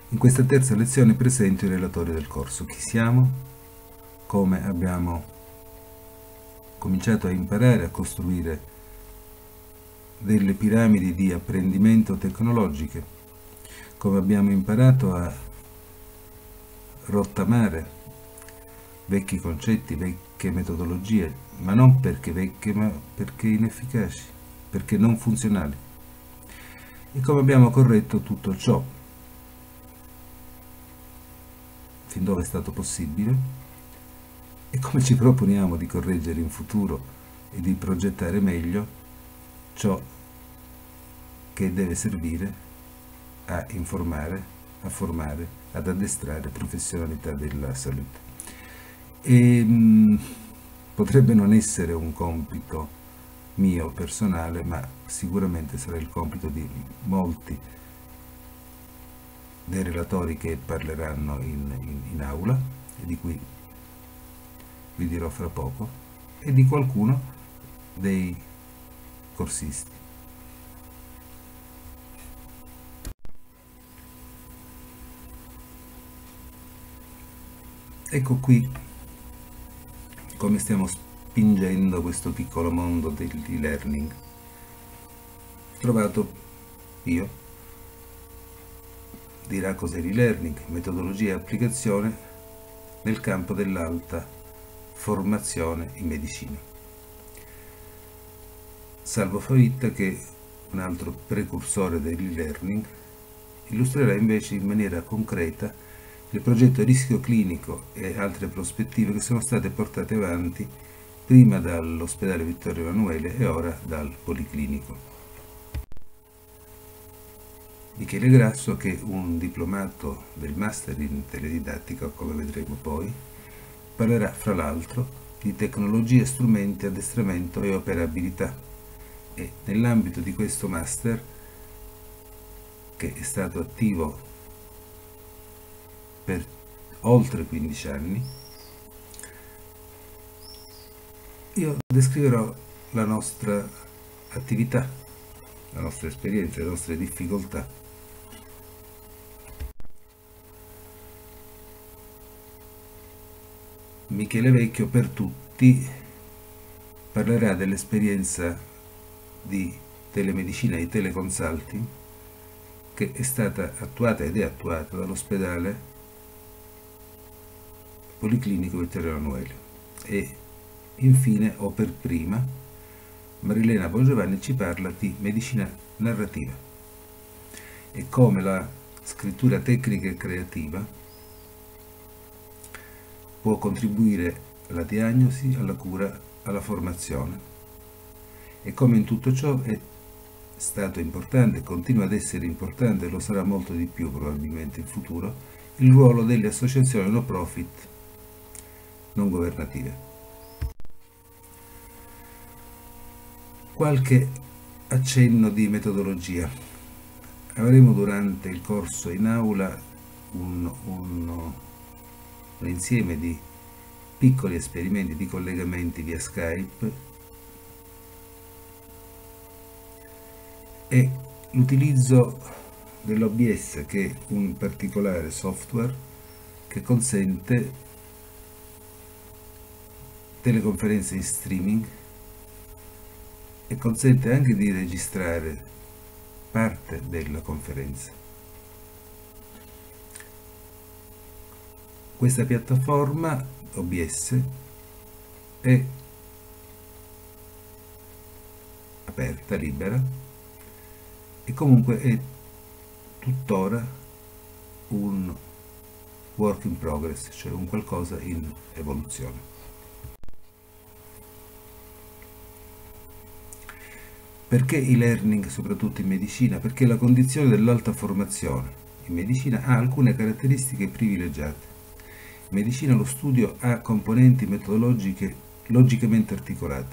In questa terza lezione presento i relatori del corso. Chi siamo? Come abbiamo cominciato a imparare a costruire delle piramidi di apprendimento tecnologiche, come abbiamo imparato a rottamare vecchi concetti, vecchie metodologie, ma non perché vecchie, ma perché inefficaci, perché non funzionali, e come abbiamo corretto tutto ciò fin dove è stato possibile, e come ci proponiamo di correggere in futuro e di progettare meglio ciò che deve servire a informare, a formare, ad addestrare professionalità della salute. Potrebbe non essere un compito mio personale, ma sicuramente sarà il compito di molti dei relatori che parleranno in aula, e di cui vi dirò fra poco, e di qualcuno dei corsisti. Ecco qui come stiamo spingendo questo piccolo mondo dell'e-learning. Ho trovato io, dirà cos'è l'e-learning, metodologia e applicazione nel campo dell'alta formazione in medicina. Salvo Favitta, che un altro precursore dell'e-learning, illustrerà invece in maniera concreta il progetto rischio clinico e altre prospettive che sono state portate avanti prima dall'ospedale Vittorio Emanuele e ora dal Policlinico. Michele Grasso, che è un diplomato del master in teledidattica, come vedremo poi, parlerà fra l'altro di tecnologie, strumenti, addestramento e operabilità, e nell'ambito di questo master, che è stato attivo per oltre 15 anni, io descriverò la nostra attività, la nostra esperienza, le nostre difficoltà. Michele Vecchio, per tutti, parlerà dell'esperienza di telemedicina e di teleconsulting che è stata attuata ed è attuata dall'ospedale Policlinico Vittorio Emanuele. E infine, o per prima, Marilena Bongiovanni ci parla di medicina narrativa e come la scrittura tecnica e creativa può contribuire alla diagnosi, alla cura, alla formazione, e come in tutto ciò è stato importante, continua ad essere importante e lo sarà molto di più probabilmente in futuro, il ruolo delle associazioni no profit non governative. Qualche accenno di metodologia. Avremo durante il corso in aula un insieme di piccoli esperimenti di collegamenti via Skype e l'utilizzo dell'OBS, che è un particolare software che consente teleconferenze in streaming e consente anche di registrare parte della conferenza. Questa piattaforma OBS è aperta, libera, e comunque è tuttora un work in progress, cioè un qualcosa in evoluzione. Perché e-learning, soprattutto in medicina? Perché la condizione dell'alta formazione in medicina ha alcune caratteristiche privilegiate. In medicina lo studio ha componenti metodologiche logicamente articolate,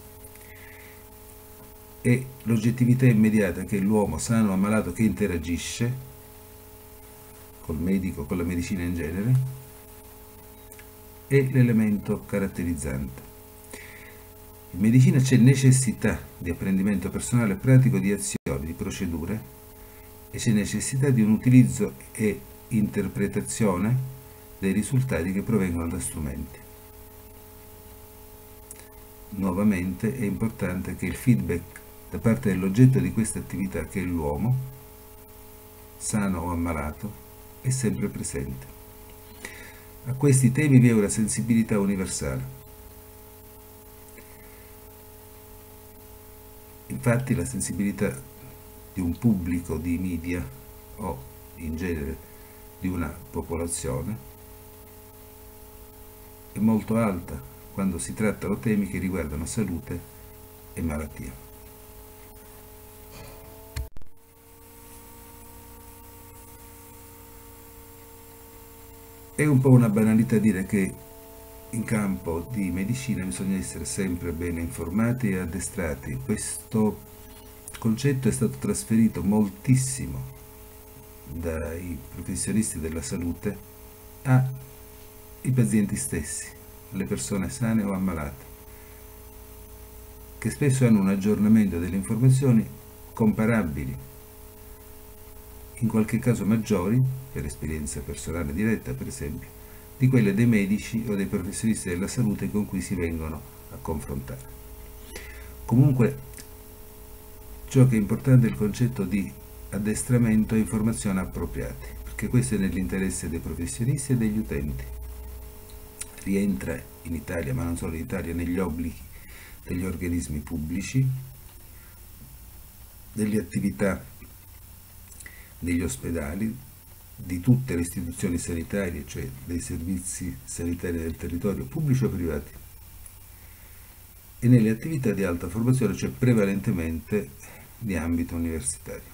e l'oggettività immediata, che è l'uomo sano o ammalato che interagisce col medico, con la medicina in genere, è l'elemento caratterizzante. In medicina c'è necessità di apprendimento personale e pratico di azioni, di procedure, e c'è necessità di un utilizzo e interpretazione dei risultati che provengono da strumenti. Nuovamente è importante che il feedback da parte dell'oggetto di questa attività, che è l'uomo, sano o ammalato, è sempre presente. A questi temi vi è una sensibilità universale. Infatti la sensibilità di un pubblico di media o in genere di una popolazione è molto alta quando si trattano temi che riguardano salute e malattia. È un po' una banalità dire che in campo di medicina bisogna essere sempre bene informati e addestrati. Questo concetto è stato trasferito moltissimo dai professionisti della salute ai pazienti stessi, alle persone sane o ammalate, che spesso hanno un aggiornamento delle informazioni comparabili, in qualche caso maggiori, per esperienza personale diretta per esempio, di quelle dei medici o dei professionisti della salute con cui si vengono a confrontare. Comunque, ciò che è importante è il concetto di addestramento e informazioni appropriate, perché questo è nell'interesse dei professionisti e degli utenti. Rientra in Italia, ma non solo in Italia, negli obblighi degli organismi pubblici, delle attività degli ospedali, di tutte le istituzioni sanitarie, cioè dei servizi sanitari del territorio, pubblici o privati, e nelle attività di alta formazione, cioè prevalentemente di ambito universitario.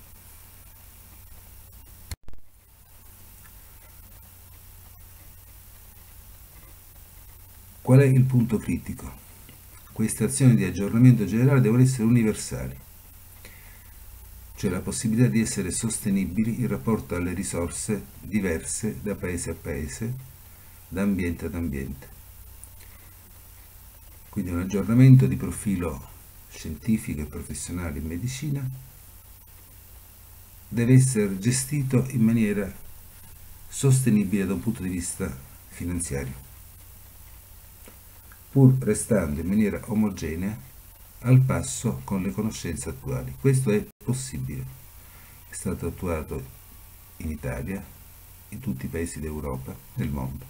Qual è il punto critico? Queste azioni di aggiornamento generale devono essere universali, cioè la possibilità di essere sostenibili in rapporto alle risorse diverse da paese a paese, da ambiente ad ambiente. Quindi un aggiornamento di profilo scientifico e professionale in medicina deve essere gestito in maniera sostenibile da un punto di vista finanziario, pur restando in maniera omogenea al passo con le conoscenze attuali. Questo è possibile, è stato attuato in Italia, in tutti i paesi d'Europa, nel mondo.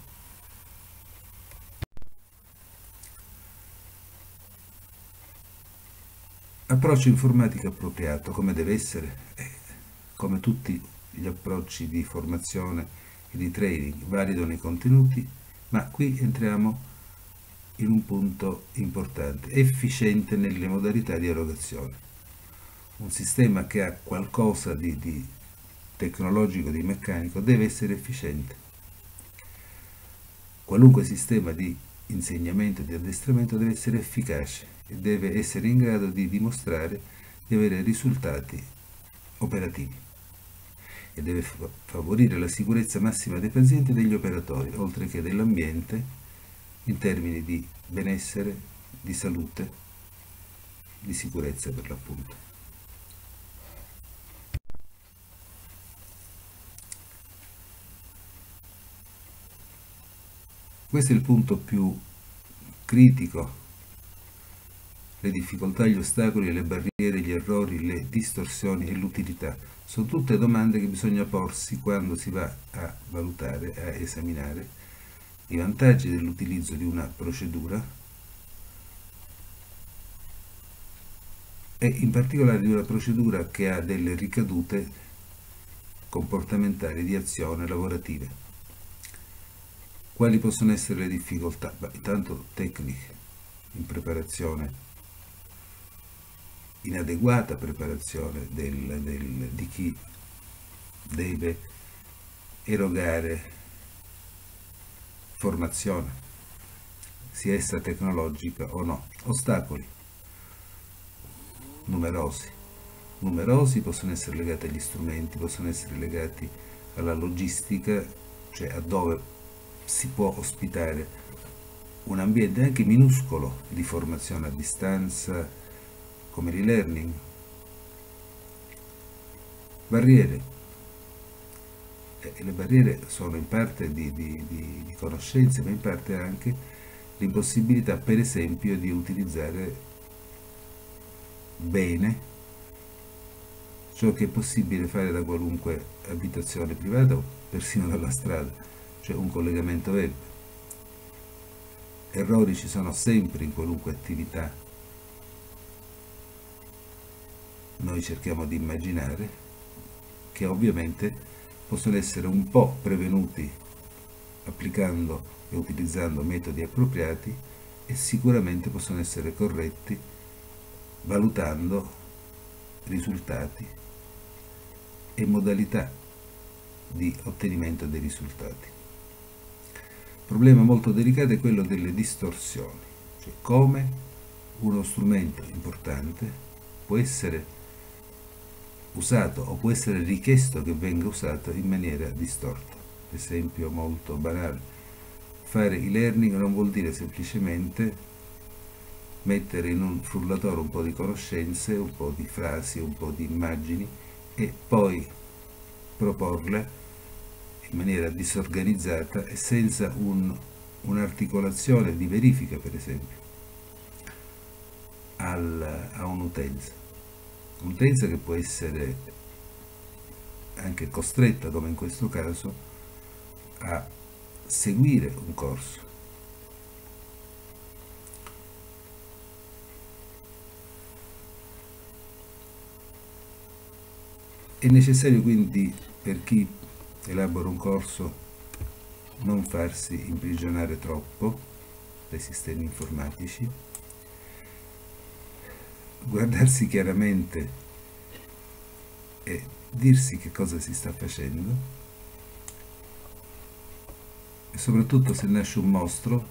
Approccio informatico appropriato, come deve essere, come tutti gli approcci di formazione e di training, validano i contenuti, ma qui entriamo in un punto importante: efficiente nelle modalità di erogazione. Un sistema che ha qualcosa di tecnologico, di meccanico, deve essere efficiente. Qualunque sistema di insegnamento, di addestramento deve essere efficace e deve essere in grado di dimostrare di avere risultati operativi e deve favorire la sicurezza massima dei pazienti e degli operatori, oltre che dell'ambiente, in termini di benessere, di salute, di sicurezza per l'appunto. Questo è il punto più critico: le difficoltà, gli ostacoli, le barriere, gli errori, le distorsioni e l'utilità. Sono tutte domande che bisogna porsi quando si va a valutare, a esaminare i vantaggi dell'utilizzo di una procedura e in particolare di una procedura che ha delle ricadute comportamentali di azione lavorative. Quali possono essere le difficoltà? Intanto tecniche, in preparazione, inadeguata preparazione di chi deve erogare formazione, sia essa tecnologica o no. Ostacoli numerosi, possono essere legati agli strumenti, possono essere legati alla logistica, cioè a dove si può ospitare un ambiente anche minuscolo di formazione a distanza, come l'e-learning. Barriere le barriere sono in parte di conoscenze, ma in parte anche l'impossibilità, per esempio, di utilizzare bene ciò che è possibile fare da qualunque abitazione privata o persino dalla strada, cioè un collegamento web. Errori ci sono sempre in qualunque attività noi cerchiamo di immaginare, che ovviamente possono essere un po' prevenuti applicando e utilizzando metodi appropriati, e sicuramente possono essere corretti valutando risultati e modalità di ottenimento dei risultati. Il problema molto delicato è quello delle distorsioni, cioè come uno strumento importante può essere usato o può essere richiesto che venga usato in maniera distorta. Esempio molto banale: fare e-learning non vuol dire semplicemente mettere in un frullatore un po' di conoscenze, un po' di frasi, un po' di immagini e poi proporle in maniera disorganizzata e senza un'articolazione di verifica, per esempio, a un'utenza. Un'utenza che può essere anche costretta, come in questo caso, a seguire un corso. È necessario quindi, per chi elabora un corso, non farsi imprigionare troppo dai sistemi informatici, guardarsi chiaramente e dirsi che cosa si sta facendo, e soprattutto, se nasce un mostro,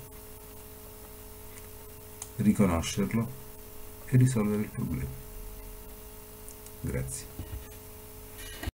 riconoscerlo e risolvere il problema. Grazie.